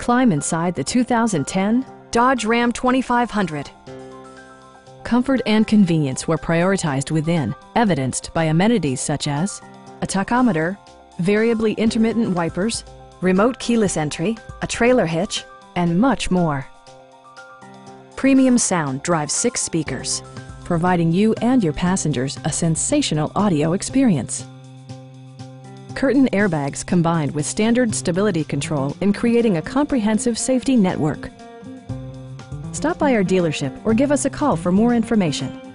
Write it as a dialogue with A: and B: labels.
A: Climb inside the 2010 Dodge Ram 2500. Comfort and convenience were prioritized within, evidenced by amenities such as a tachometer, variably intermittent wipers, remote keyless entry, a trailer hitch, and much more. Premium sound drives 6 speakers, providing you and your passengers a sensational audio experience. Curtain airbags combined with standard stability control in creating a comprehensive safety network. Stop by our dealership or give us a call for more information.